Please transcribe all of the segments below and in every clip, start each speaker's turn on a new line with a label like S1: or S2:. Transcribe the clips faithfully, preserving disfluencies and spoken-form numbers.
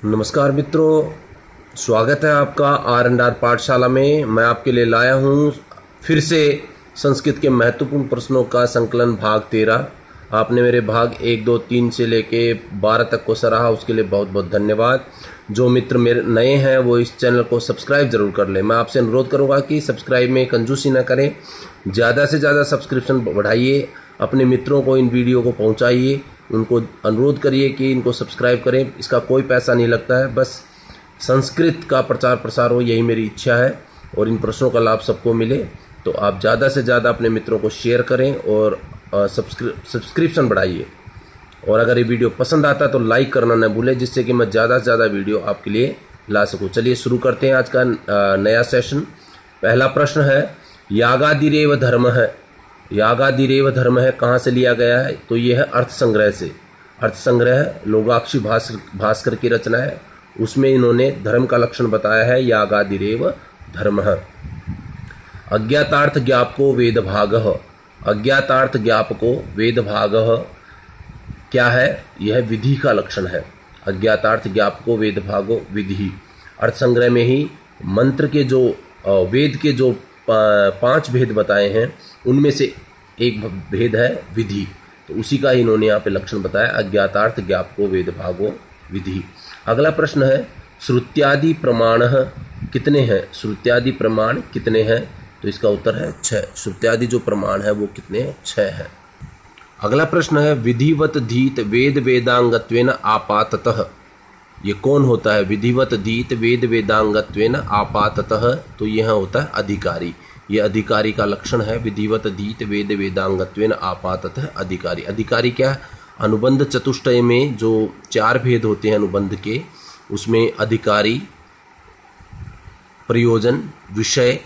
S1: नमस्कार मित्रों, स्वागत है आपका आर एंड आर पाठशाला में। मैं आपके लिए लाया हूँ फिर से संस्कृत के महत्वपूर्ण प्रश्नों का संकलन भाग तेरह। आपने मेरे भाग एक दो तीन से लेके बारह तक को सराहा, उसके लिए बहुत बहुत धन्यवाद। जो मित्र मेरे नए हैं वो इस चैनल को सब्सक्राइब जरूर कर लें। मैं आपसे अनुरोध करूँगा कि सब्सक्राइब में कंजूसी न करें, ज़्यादा से ज़्यादा सब्सक्रिप्शन बढ़ाइए, अपने मित्रों को इन वीडियो को पहुँचाइए, उनको अनुरोध करिए कि इनको सब्सक्राइब करें। इसका कोई पैसा नहीं लगता है, बस संस्कृत का प्रचार प्रसार हो, यही मेरी इच्छा है और इन प्रश्नों का लाभ सबको मिले। तो आप ज़्यादा से ज़्यादा अपने मित्रों को शेयर करें और सब्सक्रिप्शन बढ़ाइए। और अगर ये वीडियो पसंद आता तो लाइक करना न भूलें, जिससे कि मैं ज़्यादा से ज़्यादा वीडियो आपके लिए ला सकूँ। चलिए शुरू करते हैं आज का नया सेशन। पहला प्रश्न है, यागादिरेव धर्म है। यागादिरेव धर्म है कहाँ से लिया गया है? तो ये है अर्थ संग्रह से। अर्थ संग्रह लोगाक्षी भास्कर भास्कर की रचना है, उसमें इन्होंने धर्म का लक्षण बताया है, यागादिरेव धर्म है। अज्ञातार्थ ज्ञापको वेद भाग। अज्ञातार्थ ज्ञापको वेद भाग क्या है? यह विधि का लक्षण है। अज्ञातार्थ ज्ञापको वेद भागो विधि। अर्थ संग्रह में ही मंत्र के जो वेद के जो पांच भेद बताए हैं उनमें से एक भेद है विधि, तो उसी का इन्होंने यहाँ पे लक्षण बताया, अज्ञातार्थ ज्ञापको वेद भागो विधि। अगला प्रश्न है, श्रुत्यादि प्रमाण कितने हैं? श्रुत्यादि प्रमाण कितने हैं? तो इसका उत्तर है छह। श्रुत्यादि जो प्रमाण है वो कितने हैं? छह है। अगला प्रश्न है, विधिवत धीत वेद वेदांगत्वेन आपाततः। ये कौन होता है? विधिवत धीत वेद वेदांगत्वेन आपाततः, तो यह होता है अधिकारी। ये अधिकारी का लक्षण है, विधिवत धीत वेद वेदांगत्वेन आपाततः अधिकारी। अधिकारी क्या है? अनुबंध चतुष्टय में जो चार भेद होते हैं अनुबंध के, उसमें अधिकारी, प्रयोजन, विषय,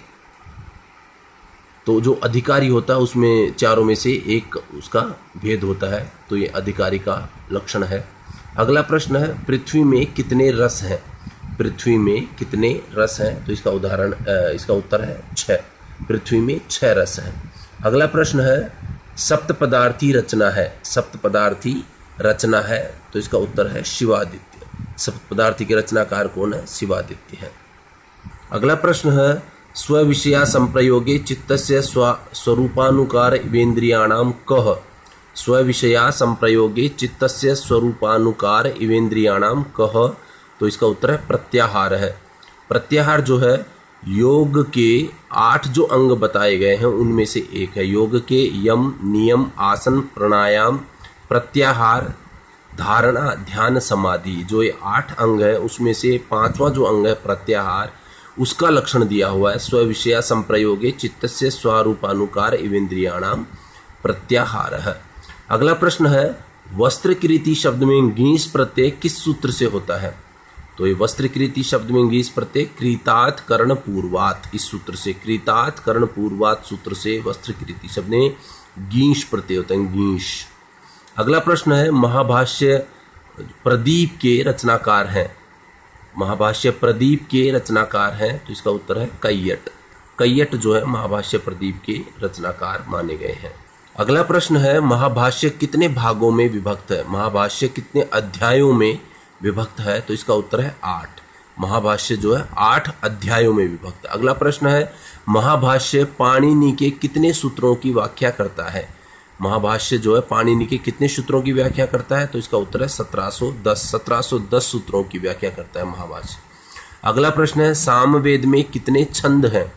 S1: तो जो अधिकारी होता है उसमें चारों में से एक उसका भेद होता है, तो ये अधिकारी का लक्षण है। अगला प्रश्न है, पृथ्वी में कितने रस हैं? पृथ्वी में कितने रस हैं? तो इसका उदाहरण इसका उत्तर है छह। पृथ्वी में छह रस हैं। अगला प्रश्न है, सप्त पदार्थी रचना है। सप्त पदार्थी रचना है, तो इसका उत्तर है शिवादित्य। सप्त पदार्थी के रचनाकार कौन है? शिवादित्य है। अगला प्रश्न है, स्वविषया संप्रयोगे चित्तस्य स्व स्वरूपानुकार इवेन्द्रियाणाम कः। स्वविषया संप्रयोगे चित्तस्य स्वरूपानुकार इवेन्द्रियाणाम कः, तो इसका उत्तर है प्रत्याहार है। प्रत्याहार जो है योग के आठ जो अंग बताए गए हैं उनमें से एक है। योग के यम, नियम, आसन, प्राणायाम, प्रत्याहार, धारणा, ध्यान, समाधि, जो ये आठ अंग है उसमें से पांचवा जो अंग है प्रत्याहार, उसका लक्षण दिया हुआ है, स्वविषया संप्रयोगे चित्तस्य स्वरूपानुकार इवेन्द्रियाणाम प्रत्याहार है। अगला प्रश्न है, वस्त्रकृति शब्द में गीस प्रत्यय किस सूत्र से होता है? तो ये वस्त्रकृति शब्द में गीस प्रत्यय कृतात् कर्ण पूर्वात, इस सूत्र से, कृतात् कर्ण पूर्वात सूत्र से वस्त्रकृति शब्द में गीश प्रत्यय होता है, गीश। अगला प्रश्न है, महाभाष्य प्रदीप के रचनाकार हैं। महाभाष्य प्रदीप के रचनाकार हैं, तो इसका उत्तर है कैयट। कैयट जो है महाभाष्य प्रदीप के रचनाकार माने गए हैं। अगला प्रश्न है, महाभाष्य कितने भागों में विभक्त है? महाभाष्य कितने अध्यायों में विभक्त है? तो इसका उत्तर है आठ। महाभाष्य जो है आठ अध्यायों में विभक्त। अगला प्रश्न है, महाभाष्य पाणिनि के कितने सूत्रों की व्याख्या करता है? महाभाष्य जो है पाणिनि के कितने सूत्रों की व्याख्या करता है? तो इसका उत्तर है सत्रह सौ दस। सत्रह सौ दस सूत्रों की व्याख्या करता है महाभाष्य। अगला प्रश्न है, सामवेद में कितने छंद हैं?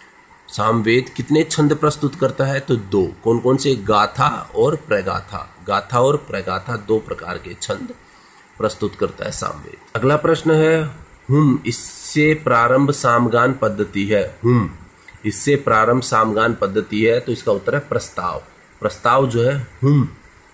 S1: सामवेद कितने छंद प्रस्तुत करता है? तो दो। कौन कौन से? गाथा और प्रगाथा। गाथा और प्रगाथा दो प्रकार के छंद प्रस्तुत करता है सामवेद। अगला प्रश्न है, हुम इससे प्रारंभ सामगान पद्धति है। हुम इससे प्रारंभ सामगान पद्धति है, तो इसका उत्तर है प्रस्ताव। प्रस्ताव जो है हुम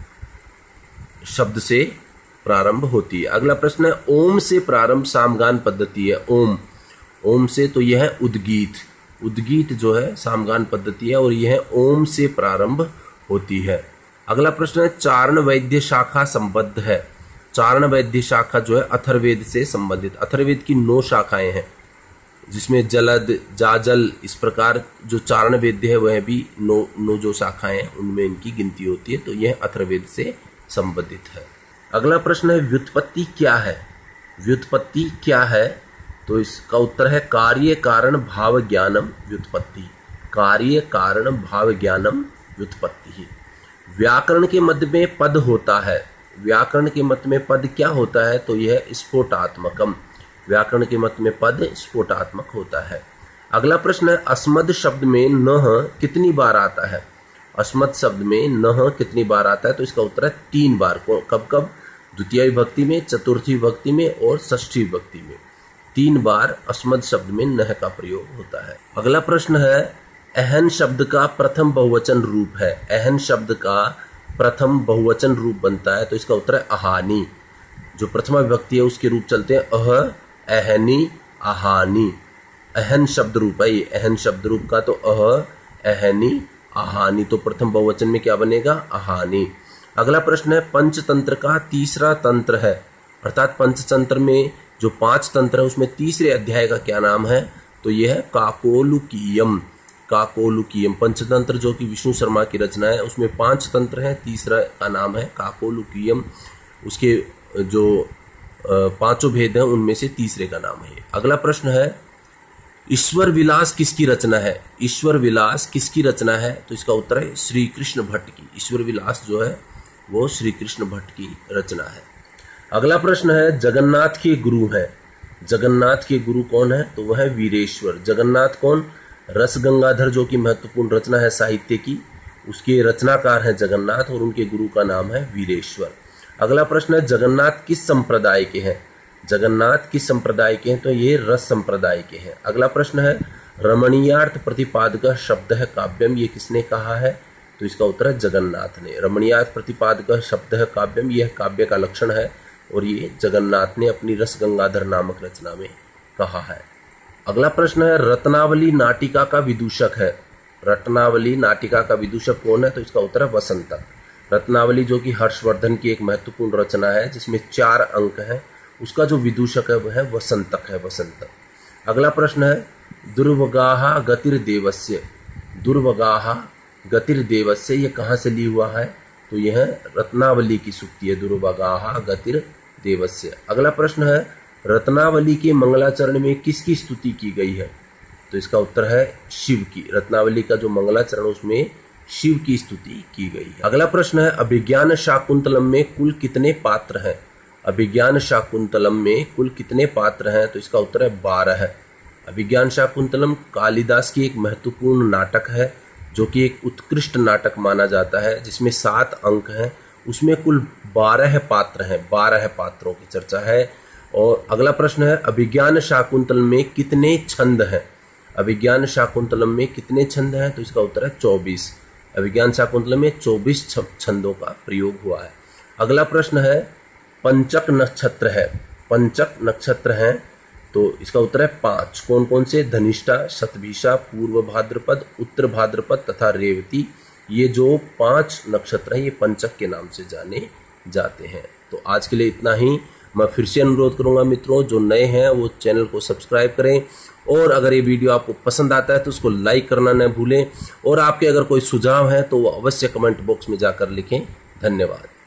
S1: शब्द से प्रारंभ होती है। अगला प्रश्न है, ओम से प्रारंभ सामगान पद्धति है। ओम ओम से, तो यह है उद्गीत। उद्गीत जो है सामगान पद्धति है और यह ओम से प्रारंभ होती है। अगला प्रश्न है, चारण वैद्य शाखा संबद्ध है। चारण वैद्य शाखा जो है अथर्ववेद से संबंधित। अथर्ववेद की नौ शाखाएं हैं, जिसमें जलद, जाजल, इस प्रकार जो चारण वेद्य है वह भी नौ नौ जो शाखाएं हैं उनमें इनकी गिनती होती है, तो यह अथर्ववेद से संबंधित है। अगला प्रश्न है, व्युत्पत्ति क्या है? व्युत्पत्ति क्या है? तो इसका उत्तर है कार्य कारण भाव ज्ञानम व्युत्पत्ति। कार्य कारण भाव ज्ञानम व्युत्पत्ति। व्याकरण के मध्य में पद होता है। व्याकरण के मत में पद क्या होता है? तो यह स्फोटात्मकम। व्याकरण के मत में पद स्फोटात्मक होता है। अगला प्रश्न है अस्मद शब्द में नह कितनी बार आता है? अस्मद शब्द में नह कितनी बार आता है? तो इसका उत्तर है तीन बार। कब कब? द्वितीय विभक्ति में, चतुर्थी विभक्ति में और षष्ठी विभक्ति में। तीन बार अस्मद शब्द में नह का प्रयोग होता है। अगला प्रश्न है अहन शब्द का प्रथम बहुवचन रूप है। अहन शब्द का प्रथम बहुवचन रूप बनता है, तो इसका उत्तर है अहानी। जो प्रथमा विभक्ति है उसके रूप चलते हैं अह, अहनी, अहानी। अहन शब्द रूप है ये। अहन शब्द रूप का तो अह, अहनी, अहानी। तो प्रथम बहुवचन में क्या बनेगा? अहानी। अगला प्रश्न है पंचतंत्र का तीसरा तंत्र है, अर्थात पंचतंत्र में जो पांच तंत्र है उसमें तीसरे अध्याय का क्या नाम है? तो यह है काकोलुकीयम। काकोलुकीयम पंचतंत्र जो कि विष्णु शर्मा की रचना है, उसमें पांच तंत्र हैं, तीसरा का नाम है काकोलुकीयम। उसके जो पांचों भेद हैं उनमें से तीसरे का नाम है। अगला प्रश्न है ईश्वर विलास किसकी रचना है? ईश्वर विलास किसकी रचना है? तो इसका उत्तर है श्री कृष्ण भट्ट की। ईश्वर विलास जो है वो श्री कृष्ण भट्ट की रचना है। अगला प्रश्न है जगन्नाथ के गुरु हैं। जगन्नाथ के गुरु कौन है? तो वह है वीरेश्वर। जगन्नाथ कौन? रस गंगाधर जो कि महत्वपूर्ण रचना है साहित्य की, उसके रचनाकार हैं जगन्नाथ और उनके गुरु का नाम है वीरेश्वर। अगला प्रश्न है जगन्नाथ किस संप्रदाय के हैं? जगन्नाथ किस संप्रदाय के हैं? तो ये रस संप्रदाय के हैं। अगला प्रश्न है रमणीयार्थ प्रतिपादक शब्द है काव्यम, ये किसने कहा है? तो इसका उत्तर है जगन्नाथ ने। रमणीयार्थ प्रतिपादक शब्द है काव्यम, यह काव्य का लक्षण है और ये जगन्नाथ ने अपनी रस गंगाधर नामक रचना में कहा है। अगला प्रश्न है रत्नावली नाटिका का विदूषक है। रत्नावली नाटिका का विदूषक कौन है? तो इसका उत्तर है वसंतक। रत्नावली जो कि हर्षवर्धन की एक महत्वपूर्ण रचना है जिसमें चार अंक हैं, उसका जो विदूषक है वह है वसंतक है, वसंतक। अगला प्रश्न है दुर्वगाहा गतिर्देवस्य। दुर्वगाहा गतिर्देवस्य ये कहाँ से ली हुआ है? तो यह रत्नावली की सूक्ति है, दुर्वगाहा गतिर्देवस्य। अगला प्रश्न है रत्नावली के मंगलाचरण में किसकी स्तुति की गई है? तो इसका उत्तर है शिव की। रत्नावली का जो मंगलाचरण उसमें शिव की स्तुति की गई है। अगला प्रश्न है अभिज्ञान शाकुंतलम में कुल कितने पात्र हैं? अभिज्ञान शाकुंतलम में कुल कितने पात्र हैं? तो इसका उत्तर है बारह है। अभिज्ञान शाकुंतलम कालिदास की एक महत्वपूर्ण नाटक है जो कि एक उत्कृष्ट नाटक माना जाता है जिसमें सात अंक हैं, उसमें कुल बारह पात्र हैं, बारह पात्रों की चर्चा है। और अगला प्रश्न है अभिज्ञान शाकुंतलम में कितने छंद हैं? अभिज्ञान शाकुंतलम में कितने छंद हैं? तो इसका उत्तर है चौबीस। अभिज्ञान शाकुंतलम में चौबीस छंदों का प्रयोग हुआ है। अगला प्रश्न है पंचक नक्षत्र है। पंचक नक्षत्र हैं तो इसका उत्तर है पांच। कौन कौन से? धनिष्ठा, शतभिषा, पूर्व भाद्रपद, उत्तर भाद्रपद तथा रेवती। ये जो पांच नक्षत्र हैं ये पंचक के नाम से जाने जाते हैं। तो आज के लिए इतना ही। मैं फिर से अनुरोध करूंगा मित्रों जो नए हैं वो चैनल को सब्सक्राइब करें और अगर ये वीडियो आपको पसंद आता है तो उसको लाइक करना न भूलें और आपके अगर कोई सुझाव है तो वो अवश्य कमेंट बॉक्स में जाकर लिखें। धन्यवाद।